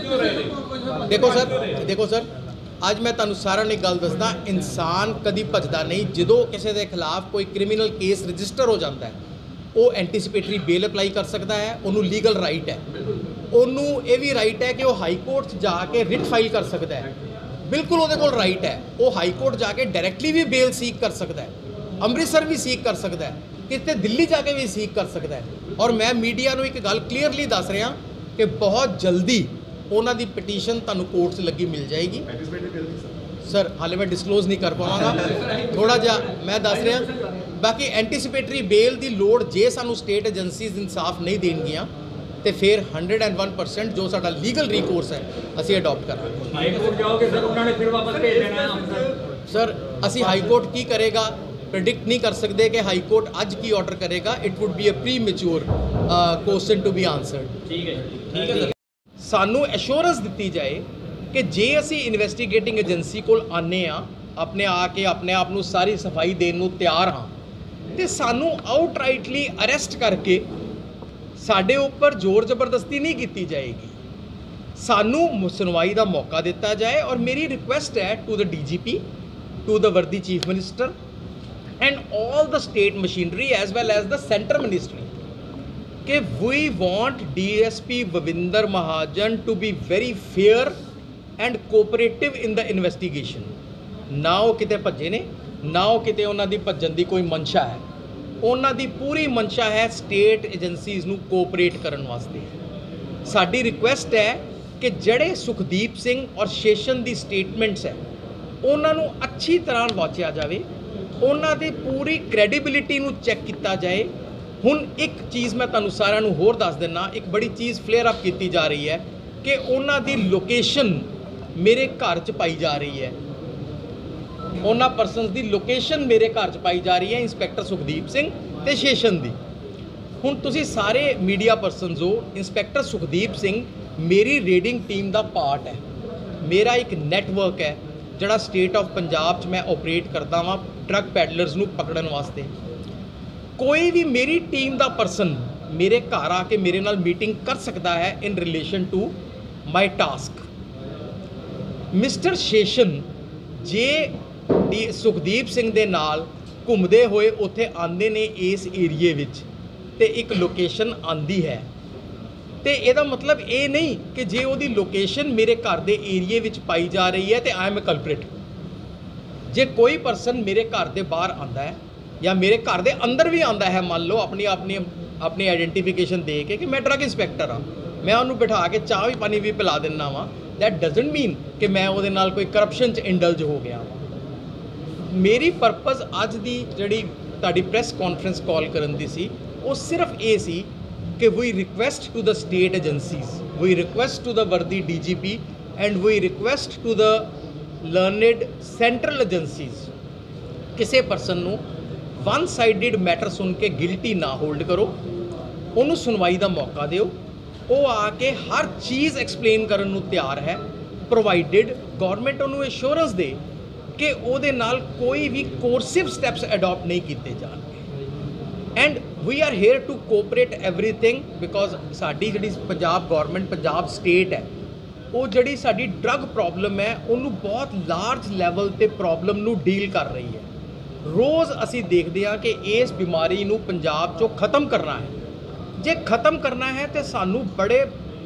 ਦੇਖੋ ਸਰ ਦੇਖੋ ਸਰ ਅੱਜ ਮੈਂ ਤੁਹਾਨੂੰ ਸਾਰਿਆਂ ਨੂੰ ਇੱਕ ਗੱਲ ਦੱਸਦਾ, ਇਨਸਾਨ ਕਦੀ ਭੱਜਦਾ ਨਹੀਂ। ਜਦੋਂ ਕਿਸੇ ਦੇ ਖਿਲਾਫ ਕੋਈ ਕ੍ਰਿਮੀਨਲ ਕੇਸ ਰਜਿਸਟਰ ਹੋ ਜਾਂਦਾ ਹੈ, ਉਹ ਐਂਟੀਸਿਪੇਟਰੀ ਬੇਲ ਅਪਲਾਈ ਕਰ ਸਕਦਾ ਹੈ, ਉਹਨੂੰ ਲੀਗਲ ਰਾਈਟ ਹੈ। ਉਹਨੂੰ ਇਹ ਵੀ ਰਾਈਟ ਹੈ ਕਿ ਉਹ ਹਾਈ ਕੋਰਟ 'ਚ ਜਾ ਕੇ ਰਿਟ ਫਾਈਲ ਕਰ ਸਕਦਾ ਹੈ, ਬਿਲਕੁਲ ਉਹਦੇ ਕੋਲ ਰਾਈਟ ਹੈ। ਉਹ ਹਾਈ ਕੋਰਟ ਜਾ ਕੇ ਡਾਇਰੈਕਟਲੀ ਵੀ ਬੇਲ ਸੀਕ ਕਰ ਸਕਦਾ ਹੈ, ਅੰਮ੍ਰਿਤਸਰ ਵੀ ਸੀਕ ਕਰ ਸਕਦਾ ਹੈ, ਕਿਤੇ ਦਿੱਲੀ ਜਾ ਕੇ ਵੀ ਸੀਕ ਕਰ ਸਕਦਾ ਹੈ। ਔਰ ਮੈਂ ਮੀਡੀਆ ਨੂੰ ਇੱਕ ਗੱਲ ਕਲੀਅਰਲੀ ਦੱਸ ਰਿਹਾ ਕਿ ਬਹੁਤ ਜਲਦੀ ਉਹਨਾਂ ਦੀ ਪਟੀਸ਼ਨ ਤੁਹਾਨੂੰ ਕੋਰਟ 'ਚ ਲੱਗੀ ਮਿਲ ਜਾਏਗੀ। ਸਰ ਹਾਲੇ ਮੈਂ ਡਿਸਕਲੋਜ਼ ਨਹੀਂ ਕਰ ਪਾਵਾਂਗਾ, ਥੋੜਾ ਜਿਹਾ ਮੈਂ ਦੱਸ ਰਿਹਾ। ਬਾਕੀ ਐਂਟੀਸਿਪੇਟਰੀ ਬੇਲ ਦੀ ਲੋੜ ਜੇ ਸਾਨੂੰ ਸਟੇਟ ਏਜੰਸੀਜ਼ ਇਨਸਾਫ ਨਹੀਂ ਦੇਣਗੀਆਂ ਤੇ ਫਿਰ ਹੰਡਰਡ ਐਂਡ ਵਨ ਪਰਸੈਂਟ ਜੋ ਸਾਡਾ ਲੀਗਲ ਰਿਕੋਰਸ ਹੈ ਅਸੀਂ ਅਡਾਪਟ ਕਰਾਂਗੇ। ਹਾਈ ਕੋਰਟ ਜਾਓਗੇ ਸਰ, ਉਹਨਾਂ ਨੇ ਫਿਰ ਵਾਪਸ ਭੇਜ ਦੇਣਾ ਅੰਮ੍ਰਿਤਸਰ। ਸਰ ਅਸੀਂ ਹਾਈ ਕੋਰਟ ਕੀ ਕਰੇਗਾ ਪ੍ਰੈਡਿਕਟ ਨਹੀਂ ਕਰ ਸਕਦੇ ਕਿ ਹਾਈ ਕੋਰਟ ਅੱਜ ਕੀ ਆਰਡਰ ਕਰੇਗਾ। It would be a premature question to be answered. ਠੀਕ ਹੈ ਜੀ, ਠੀਕ ਹੈ ਸਰ। ਸਾਨੂੰ ਐਸ਼ੋਰੈਂਸ ਦਿੱਤੀ ਜਾਏ ਕਿ ਜੇ ਅਸੀਂ ਇਨਵੈਸਟੀਗੇਟਿੰਗ ਏਜੰਸੀ ਕੋਲ ਆਨੇ ਆ, ਆਪਣੇ ਆ ਕੇ ਆਪਣੇ ਆਪ ਨੂੰ ਸਾਰੀ ਸਫਾਈ ਦੇਣ ਨੂੰ ਤਿਆਰ ਹਾਂ, ਤੇ ਸਾਨੂੰ ਆਊਟਰਾਈਟਲੀ ਅਰੈਸਟ ਕਰਕੇ ਸਾਡੇ ਉੱਪਰ ਜ਼ੋਰ ਜ਼ਬਰਦਸਤੀ ਨਹੀਂ ਕੀਤੀ ਜਾਏਗੀ। ਸਾਨੂੰ ਸੁਣਵਾਈ ਦਾ ਮੌਕਾ ਦਿੱਤਾ ਜਾਏ। ਔਰ ਮੇਰੀ ਰਿਕੁਐਸਟ ਹੈ to the D G P, to the worthy chief minister and all the state machinery as well as the centre ministry ਕਿ we want D S P Vivinder Mahajan to be very fair and cooperative in the investigation। ਨਾ ਉਹ ਕਿਤੇ ਭੱਜੇ ਨੇ, ਨਾ ਉਹ ਕਿਤੇ ਉਹਨਾਂ ਦੀ ਭੱਜਣ ਦੀ ਕੋਈ ਮਨਸ਼ਾ ਹੈ। ਉਹਨਾਂ ਦੀ ਪੂਰੀ ਮਨਸ਼ਾ ਹੈ ਸਟੇਟ ਏਜੰਸੀਜ਼ ਨੂੰ ਕੋਆਪਰੇਟ ਕਰਨ ਵਾਸਤੇ। ਸਾਡੀ ਰਿਕੁਐਸਟ ਹੈ ਕਿ ਜਿਹੜੇ ਸੁਖਦੀਪ ਸਿੰਘ ਔਰ ਸ਼ੇਸ਼ਨ ਦੀ ਸਟੇਟਮੈਂਟਸ ਹੈ ਉਹਨਾਂ ਨੂੰ ਅੱਛੀ ਤਰ੍ਹਾਂ ਵਾਚਿਆ ਜਾਵੇ, ਉਹਨਾਂ ਦੀ ਪੂਰੀ ਕ੍ਰੈਡੀਬਿਲਿਟੀ ਨੂੰ ਚੈੱਕ ਕੀਤਾ ਜਾਏ। ਹੁਣ ਇੱਕ ਚੀਜ਼ ਮੈਂ ਤੁਹਾਨੂੰ ਸਾਰਿਆਂ ਨੂੰ ਹੋਰ ਦੱਸ ਦਿੰਦਾ, ਇੱਕ ਬੜੀ ਚੀਜ਼ ਫਲੇਅਰ ਅਪ ਕੀਤੀ ਜਾ ਰਹੀ ਹੈ ਕਿ ਉਹਨਾਂ ਦੀ ਲੋਕੇਸ਼ਨ ਮੇਰੇ ਘਰ 'ਚ ਪਾਈ ਜਾ ਰਹੀ ਹੈ। ਉਹਨਾਂ ਪਰਸਨਸ ਦੀ ਲੋਕੇਸ਼ਨ ਮੇਰੇ ਘਰ 'ਚ ਪਾਈ ਜਾ ਰਹੀ ਹੈ, ਇੰਸਪੈਕਟਰ ਸੁਖਦੀਪ ਸਿੰਘ ਤੇ ਸ਼ੇਸ਼ਨ ਦੀ। ਹੁਣ ਤੁਸੀਂ ਸਾਰੇ ਮੀਡੀਆ ਪਰਸਨਸ ਹੋ, ਇੰਸਪੈਕਟਰ ਸੁਖਦੀਪ ਸਿੰਘ ਮੇਰੀ ਰੇਡਿੰਗ ਟੀਮ ਦਾ ਪਾਰਟ ਹੈ। ਮੇਰਾ ਇੱਕ ਨੈਟਵਰਕ ਹੈ ਜਿਹੜਾ ਸਟੇਟ ਆਫ ਪੰਜਾਬ 'ਚ ਮੈਂ ਆਪਰੇਟ ਕਰਦਾ ਵਾਂ ਡਰੱਗ ਪੈਡਲਰਸ ਨੂੰ ਪਕੜਨ ਵਾਸਤੇ। ਕੋਈ ਵੀ ਮੇਰੀ ਟੀਮ ਦਾ ਪਰਸਨ ਮੇਰੇ ਘਰ ਆ ਕੇ ਮੇਰੇ ਨਾਲ ਮੀਟਿੰਗ ਕਰ ਸਕਦਾ ਹੈ in relation to my task. Mister session J D Sukhdeep Singh ਦੇ ਨਾਲ ਘੁੰਮਦੇ ਹੋਏ ਉੱਥੇ ਆਉਂਦੇ ਨੇ ਇਸ ਏਰੀਏ ਵਿੱਚ ਤੇ ਇੱਕ ਲੋਕੇਸ਼ਨ ਆਂਦੀ ਹੈ, ਤੇ ਇਹਦਾ ਮਤਲਬ ਇਹ ਨਹੀਂ ਕਿ ਜੇ ਉਹਦੀ ਲੋਕੇਸ਼ਨ ਮੇਰੇ ਘਰ ਦੇ ਏਰੀਏ ਵਿੱਚ ਪਾਈ ਜਾ ਰਹੀ ਹੈ ਤੇ ਆਈ ਐਮ ਅ ਕਲਪ੍ਰਿਟ। ਜੇ ਕੋਈ ਪਰਸਨ ਮੇਰੇ ਘਰ ਦੇ ਬਾਹਰ ਆਂਦਾ ਹੈ ਜਾਂ ਮੇਰੇ ਘਰ ਦੇ ਅੰਦਰ ਵੀ ਆਂਦਾ ਹੈ, ਮੰਨ ਲਓ ਆਪਣੀ ਆਪਣੀ ਆਪਣੀ ਆਈਡੈਂਟੀਫਿਕੇਸ਼ਨ ਦੇ ਕੇ ਕਿ ਮੈਂ ਡਰੱਗ ਇੰਸਪੈਕਟਰ ਹਾਂ, ਮੈਂ ਉਹਨੂੰ ਬਿਠਾ ਕੇ ਚਾਹ ਵੀ ਪਾਣੀ ਵੀ ਪਿਲਾ ਦਿੰਦਾ ਵਾਂ, ਦੈਟ ਡਜ਼ਨਟ ਮੀਨ ਕਿ ਮੈਂ ਉਹਦੇ ਨਾਲ ਕੋਈ ਕਰਪਸ਼ਨ 'ਚ ਇੰਡਲਜ ਹੋ ਗਿਆ ਵਾਂ। ਮੇਰੀ ਪਰਪਸ ਅੱਜ ਦੀ ਜਿਹੜੀ ਤੁਹਾਡੀ ਪ੍ਰੈਸ ਕਾਨਫਰੰਸ ਕਾਲ ਕਰਨ ਦੀ ਸੀ, ਉਹ ਸਿਰਫ ਇਹ ਸੀ ਕਿ we request to the state agencies, we request to the worthy D G P and we request to the learned central agencies, ਕਿਸੇ ਪਰਸਨ ਨੂੰ ਵਨ ਸਾਈਡਡ ਮੈਟਰ ਸੁਣ ਕੇ ਗਿਲਟੀ ਨਾ ਹੋਲਡ ਕਰੋ, ਉਹਨੂੰ ਸੁਣਵਾਈ ਦਾ ਮੌਕਾ ਦਿਓ। ਉਹ ਆ ਕੇ ਹਰ ਚੀਜ਼ ਐਕਸਪਲੇਨ ਕਰਨ ਨੂੰ ਤਿਆਰ ਹੈ, ਪ੍ਰੋਵਾਈਡਡ ਗਵਰਨਮੈਂਟ ਉਹਨੂੰ ਐਸ਼ੋਰੈਂਸ ਦੇ ਕਿ ਉਹਦੇ ਨਾਲ ਕੋਈ ਵੀ ਕੋਰਸਿਵ ਸਟੈਪਸ ਅਡਾਪਟ ਨਹੀਂ ਕੀਤੇ ਜਾਣਗੇ। And we are here to cooperate everything because ਸਾਡੀ ਜਿਹੜੀ ਪੰਜਾਬ ਗਵਰਨਮੈਂਟ, ਪੰਜਾਬ ਸਟੇਟ ਹੈ, ਉਹ ਜਿਹੜੀ ਸਾਡੀ ਡਰੱਗ ਪ੍ਰੋਬਲਮ ਹੈ ਉਹਨੂੰ ਬਹੁਤ ਲਾਰਜ ਲੈਵਲ ਤੇ ਪ੍ਰੋਬਲਮ ਨੂੰ ਡੀਲ ਕਰ ਰਹੀ ਹੈ। ਰੋਜ਼ ਅਸੀਂ ਦੇਖਦੇ ਹਾਂ ਕਿ ਇਸ ਬਿਮਾਰੀ ਨੂੰ ਪੰਜਾਬ 'ਚੋਂ ਖਤਮ ਕਰਨਾ ਹੈ। ਜੇ ਖਤਮ ਕਰਨਾ ਹੈ ਤੇ ਸਾਨੂੰ ਬੜੇ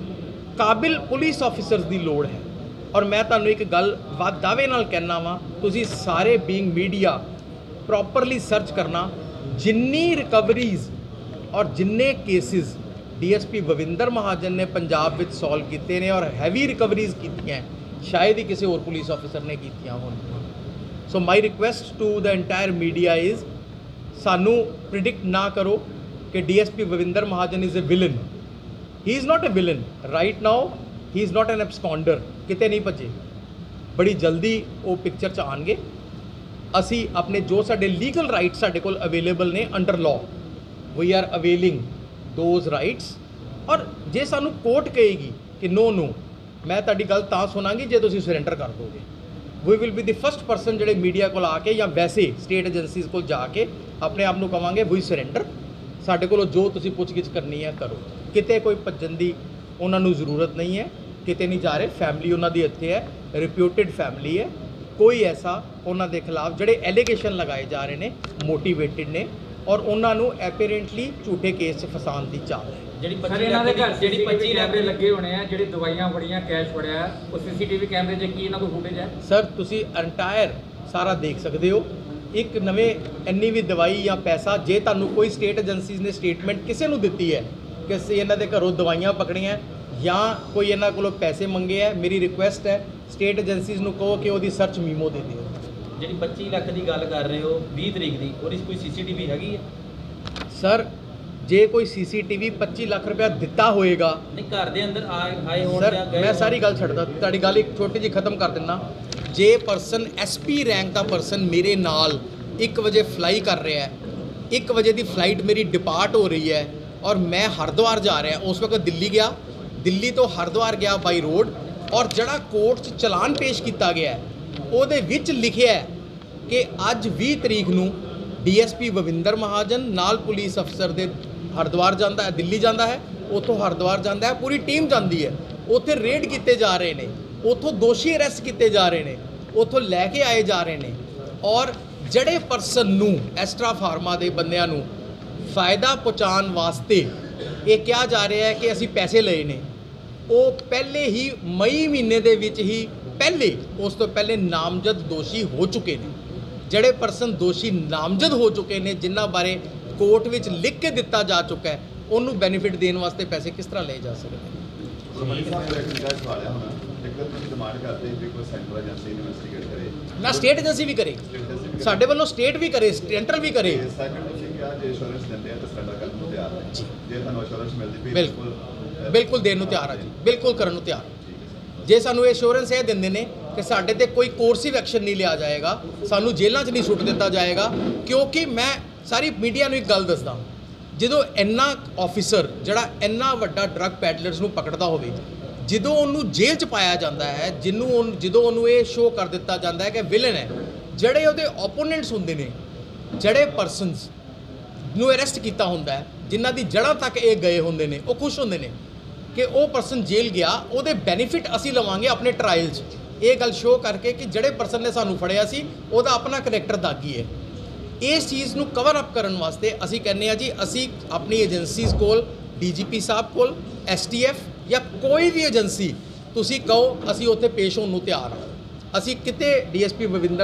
ਕਾਬਿਲ ਪੁਲਿਸ ਆਫੀਸਰਸ ਦੀ ਲੋੜ ਹੈ। ਔਰ ਮੈਂ ਤੁਹਾਨੂੰ ਇੱਕ ਗੱਲ ਵੱਧ ਦਾਅਵੇ ਨਾਲ ਕਹਿਣਾ ਵਾਂ, ਤੁਸੀਂ ਸਾਰੇ ਬੀਇੰਗ ਮੀਡੀਆ ਪ੍ਰੋਪਰਲੀ ਸਰਚ ਕਰਨਾ, ਜਿੰਨੀ ਰਿਕਵਰੀਜ਼ ਔਰ ਜਿੰਨੇ cases D S P Vivinder Mahajan ਨੇ ਪੰਜਾਬ ਵਿੱਚ ਸੋਲਵ ਕੀਤੇ ਨੇ ਔਰ ਹੈਵੀ ਰਿਕਵਰੀਜ਼ ਕੀਤੀਆਂ, ਸ਼ਾਇਦ ਹੀ ਕਿਸੇ ਹੋਰ ਪੁਲਿਸ ਆਫੀਸਰ ਨੇ ਕੀਤੀਆਂ ਹੋਣ। So my request to the entire media is, ਸਾਨੂੰ ਪ੍ਰਿਡਿਕਟ ਨਾ ਕਰੋ ਕਿ D S P Vivinder Mahajan is a villain. He is not a villain right now, he is not an absconder, ਕਿਤੇ ਨਹੀਂ ਭੱਜੇ। ਬੜੀ ਜਲਦੀ ਉਹ ਪਿਕਚਰ 'ਚ ਆਉਣਗੇ। ਅਸੀਂ ਆਪਣੇ ਜੋ ਸਾਡੇ ਲੀਗਲ ਰਾਈਟਸ ਸਾਡੇ ਕੋਲ ਅਵੇਲੇਬਲ ਨੇ under law, we are availing those rights. ਔਰ ਜੇ ਸਾਨੂੰ ਕੋਰਟ ਕਹੇਗੀ ਕਿ ਨੋ ਨੋ, ਮੈਂ ਤੁਹਾਡੀ ਗੱਲ ਤਾਂ ਸੁਣਾਂਗੀ ਜੇ ਤੁਸੀਂ ਸਰੈਂਡਰ ਕਰ ਦੋਗੇ। We will be the first person ਜਿਹੜੇ ਮੀਡੀਆ ਕੋਲ ਆ ਕੇ ਜਾਂ ਵੈਸੇ ਸਟੇਟ ਏਜੰਸੀਜ਼ ਕੋਲ ਜਾ ਕੇ ਆਪਣੇ ਆਪ ਨੂੰ ਕਵਾਂਗੇ ਵੀ ਸਰੈਂਡਰ, ਸਾਡੇ ਕੋਲੋਂ ਜੋ ਤੁਸੀਂ ਪੁੱਛਗਿੱਛ ਕਰਨੀ ਹੈ ਕਰੋ। ਕਿਤੇ ਕੋਈ ਭੱਜਣ ਦੀ ਉਹਨਾਂ ਨੂੰ ਜ਼ਰੂਰਤ ਨਹੀਂ ਹੈ, ਕਿਤੇ ਨਹੀਂ ਜਾ ਰਹੇ। ਫੈਮਿਲੀ ਉਹਨਾਂ ਦੀ ਇੱਥੇ ਹੈ, ਰਿਪਿਊਟਿਡ ਫੈਮਿਲੀ ਹੈ। ਕੋਈ ਐਸਾ ਉਹਨਾਂ ਦੇ ਖਿਲਾਫ ਜਿਹੜੇ ਐਲੀਗੇਸ਼ਨ ਲਗਾਏ ਜਾ ਰਹੇ ਨੇ ਮੋਟੀਵੇਟਿਡ ਨੇ ਔਰ ਉਹਨਾਂ ਨੂੰ ਐਪੀਰੈਂਟਲੀ ਝੂਠੇ ਕੇਸ 'ਚ ਫਸਾਉਣ ਦੀ ਚਾਲ ਹੈ। ਜਿਹੜੀ ਸਰ ਪੱਚੀ ਇਹਨਾਂ ਦੇ ਲੱਖ ਘਰ ਦੀ ਜਿਹੜੀ ਪੱਚੀ ਲੱਖ ਕੈਮਰੇ ਲੱਗੇ ਹੋਣੇ ਆ, ਜਿਹੜੇ ਦਵਾਈਆਂ ਫੜੀਆਂ, ਕੈਸ਼ ਫੜਿਆ, ਉਹ ਸੀਸੀਟੀਵੀ ਕੈਮਰੇ 'ਚ ਕੀ ਇਹਨਾਂ ਕੋਲ ਫੁਟੇਜ ਹੈ? ਸਰ ਤੁਸੀਂ ਐਂਟਾਇਰ ਸਾਰਾ ਦੇਖ ਸਕਦੇ ਹੋ। ਇੱਕ ਨਵੇਂ ਇੰਨੀ ਵੀ ਦਵਾਈ ਜਾਂ ਪੈਸਾ ਜੇ ਤੁਹਾਨੂੰ ਕੋਈ ਸਟੇਟ ਏਜੰਸੀਜ਼ ਨੇ ਸਟੇਟਮੈਂਟ ਕਿਸੇ ਨੂੰ ਦਿੱਤੀ ਹੈ ਕਿ ਅਸੀਂ ਇਹਨਾਂ ਦੇ ਘਰੋਂ ਦਵਾਈਆਂ ਪਕੜੀਆਂ ਜਾਂ ਕੋਈ ਇਹਨਾਂ ਕੋਲੋਂ ਪੈਸੇ ਮੰਗੇ ਹੈ, ਮੇਰੀ ਰਿਕੁਐਸਟ ਹੈ ਸਟੇਟ ਏਜੰਸੀਜ਼ ਨੂੰ ਕਹੋ ਕਿ ਉਹਦੀ ਸਰਚ ਮੀਮੋ ਦੇ ਦਿਓ। ਜਿਹੜੀ ਪੱਚੀ ਲੱਖ ਦੀ ਗੱਲ ਕਰ ਰਹੇ ਹੋ ਵੀਹ ਤਰੀਕ ਦੀ, ਉਹਦੀ ਕੋਈ ਸੀਸੀਟੀਵੀ ਹੈਗੀ ਹੈ? ਸਰ ਜੇ ਕੋਈ ਸੀਸੀਟੀਵੀ ਪੱਚੀ ਲੱਖ ਰੁਪਇਆ ਦਿੱਤਾ ਹੋਏਗਾ, ਨਹੀਂ ਘਰ ਦੇ ਅੰਦਰ ਆਏ ਆਏ ਹੋਣ ਸਰ ਜਾਂ ਗਏ ਮੈਂ ਹੋਣ। ਸਾਰੀ ਗੱਲ ਛੱਡਦਾ, ਤੁਹਾਡੀ ਗੱਲ ਇੱਕ ਛੋਟੀ ਜਿਹੀ ਖਤਮ ਕਰ ਦਿੰਦਾ। ਜੇ ਪਰਸਨ ਐਸ ਪੀ ਰੈਂਕ ਦਾ ਪਰਸਨ ਮੇਰੇ ਨਾਲ ਇੱਕ ਵਜੇ ਫਲਾਈ ਕਰ ਰਿਹਾ ਹੈ, ਇੱਕ ਵਜੇ ਦੀ ਫਲਾਈਟ ਮੇਰੀ ਡਿਪਾਰਟ ਹੋ ਰਹੀ ਹੈ ਔਰ ਮੈਂ ਹਰਿਦੁਆਰ ਜਾ ਰਿਹਾ। ਉਸ ਵਕਤ ਦਿੱਲੀ ਗਿਆ, ਦਿੱਲੀ ਤੋਂ ਹਰਿਦੁਆਰ ਗਿਆ ਬਾਈ ਰੋਡ, ਔਰ ਜਿਹੜਾ ਕੋਰਟ 'ਚ ਚਲਾਨ ਪੇਸ਼ ਕੀਤਾ ਗਿਆ ਹੈ ਉਹਦੇ ਵਿੱਚ ਲਿਖਿਆ ਹੈ ਕਿ ਅੱਜ ਵੀਹ ਤਰੀਕ ਨੂੰ ਡੀਐਸਪੀ ਬਵਿੰਦਰ ਮਹਾਜਨ ਨਾਲ ਪੁਲਿਸ ਅਫਸਰ ਦੇ ਹਰਿਦੁਆਰ ਜਾਂਦਾ ਹੈ, ਦਿੱਲੀ ਜਾਂਦਾ ਹੈ, ਉੱਥੋਂ ਹਰਿਦੁਆਰ ਜਾਂਦਾ ਹੈ, ਪੂਰੀ ਟੀਮ ਜਾਂਦੀ ਹੈ, ਉੱਥੇ ਰੇਡ ਕੀਤੇ ਜਾ ਰਹੇ ਨੇ, ਉੱਥੋਂ ਦੋਸ਼ੀ ਅਰੈਸਟ ਕੀਤੇ ਜਾ ਰਹੇ ਨੇ, ਉੱਥੋਂ ਲੈ ਕੇ ਆਏ ਜਾ ਰਹੇ ਨੇ। ਔਰ ਜਿਹੜੇ ਪਰਸਨ ਨੂੰ ਐਸਟਰਾ ਫਾਰਮਾ ਦੇ ਬੰਦਿਆਂ ਨੂੰ ਫਾਇਦਾ ਪਹੁੰਚਾਉਣ ਵਾਸਤੇ ਇਹ ਕਿਹਾ ਜਾ ਰਿਹਾ ਹੈ ਕਿ ਅਸੀਂ ਪੈਸੇ ਲਏ ਨੇ, ਉਹ ਪਹਿਲੇ ਹੀ ਮਈ ਮਹੀਨੇ ਦੇ ਵਿੱਚ ਹੀ ਪਹਿਲੇ ਉਸ ਤੋਂ ਪਹਿਲੇ ਨਾਮਜ਼ਦ ਦੋਸ਼ੀ ਹੋ ਚੁੱਕੇ ਨੇ। ਜਿਹੜੇ ਪਰਸਨ ਦੋਸ਼ੀ ਨਾਮਜ਼ਦ ਹੋ ਚੁੱਕੇ ਨੇ, ਜਿਨ੍ਹਾਂ ਬਾਰੇ ਕੋਰਟ ਵਿੱਚ ਲਿਖ ਕੇ ਦਿੱਤਾ ਜਾ ਚੁੱਕਾ ਹੈ, ਉਹਨੂੰ ਬੈਨੀਫਿਟ ਦੇਣ ਵਾਸਤੇ ਪੈਸੇ ਕਿਸ ਤਰ੍ਹਾਂ ਲਏ ਜਾ ਸਕਦੇ ਨੇ। ਨਾ ਸਟੇਟ ਏਜੰਸੀ ਵੀ ਕਰੇ, ਸਾਡੇ ਵੱਲੋਂ ਸਟੇਟ ਵੀ ਕਰੇ, ਸੈਂਟਰਲ ਵੀ ਕਰੇ। ਬਿਲਕੁਲ ਬਿਲਕੁਲ ਦੇਣ ਨੂੰ ਤਿਆਰ ਆ ਜੀ, ਬਿਲਕੁਲ ਕਰਨ ਨੂੰ ਤਿਆਰ। ਜੇ ਸਾਨੂੰ ਐਸ਼ੋਰੈਂਸ ਇਹ ਦਿੰਦੇ ਨੇ ਕਿ ਸਾਡੇ ਤੇ ਕੋਈ ਕੋਰਸਿਵ ਐਕਸ਼ਨ ਨਹੀਂ ਲਿਆ ਜਾਏਗਾ, ਸਾਨੂੰ ਜੇਲ੍ਹਾਂ 'ਚ ਨਹੀਂ ਸੁੱਟ ਦਿੱਤਾ ਜਾਏਗਾ, ਕਿਉਂਕਿ ਮੈਂ ਸਾਰੀ ਮੀਡੀਆ ਨੂੰ ਇੱਕ ਗੱਲ ਦੱਸਦਾ, ਜਦੋਂ ਇੰਨਾ ਆਫੀਸਰ ਜਿਹੜਾ ਇੰਨਾ ਵੱਡਾ ਡਰੱਗ ਪੈਡਲਰਸ ਨੂੰ ਪਕੜਦਾ ਹੋਵੇ, ਜਦੋਂ ਉਹਨੂੰ ਜੇਲ੍ਹ 'ਚ ਪਾਇਆ ਜਾਂਦਾ ਹੈ, ਜਿਹਨੂੰ ਜਦੋਂ ਉਹਨੂੰ ਇਹ ਸ਼ੋਅ ਕਰ ਦਿੱਤਾ ਜਾਂਦਾ ਹੈ ਕਿ ਵਿਲਨ ਹੈ, ਜਿਹੜੇ ਉਹਦੇ ਓਪੋਨੈਂਟਸ ਹੁੰਦੇ ਨੇ, ਜਿਹੜੇ ਪਰਸਨਸ ਨੂੰ ਅਰੈਸਟ ਕੀਤਾ ਹੁੰਦਾ ਹੈ, ਜਿਨ੍ਹਾਂ ਦੀ ਜੜ੍ਹਾਂ ਤੱਕ ਇਹ ਗਏ ਹੁੰਦੇ ਨੇ, ਉਹ ਖੁਸ਼ ਹੁੰਦੇ ਨੇ ਕਿ ਉਹ ਪਰਸਨ ਜੇਲ੍ਹ ਗਿਆ, ਉਹਦੇ ਬੈਨੀਫਿਟ ਅਸੀਂ ਲਵਾਂਗੇ ਆਪਣੇ ਟਰਾਇਲ 'ਚ। ਇਹ ਗੱਲ ਸ਼ੋਅ ਕਰਕੇ ਕਿ ਜਿਹੜੇ ਪਰਸਨ ਨੇ ਸਾਨੂੰ ਫੜਿਆ ਸੀ ਉਹਦਾ ਆਪਣਾ ਕਰੈਕਟਰ ਦਾਗੀ ਹੈ। ਇਸ ਚੀਜ਼ ਨੂੰ ਕਵਰ ਅਪ ਕਰਨ ਵਾਸਤੇ ਅਸੀਂ ਕਹਿੰਦੇ ਹਾਂ ਜੀ, ਅਸੀਂ ਆਪਣੀ ਏਜੰਸੀਜ਼ ਕੋਲ, ਡੀਜੀਪੀ ਸਾਹਿਬ ਕੋਲ, ਐਸਟੀਐਫ ਜਾਂ ਕੋਈ ਵੀ ਏਜੰਸੀ ਤੁਸੀਂ ਕਹੋ, ਅਸੀਂ ਉੱਥੇ ਪੇਸ਼ ਹੋਣ ਨੂੰ ਤਿਆਰ ਹਾਂ। ਅਸੀਂ ਕਿਤੇ ਡੀਐਸਪੀ ਬਵਿੰਦਰ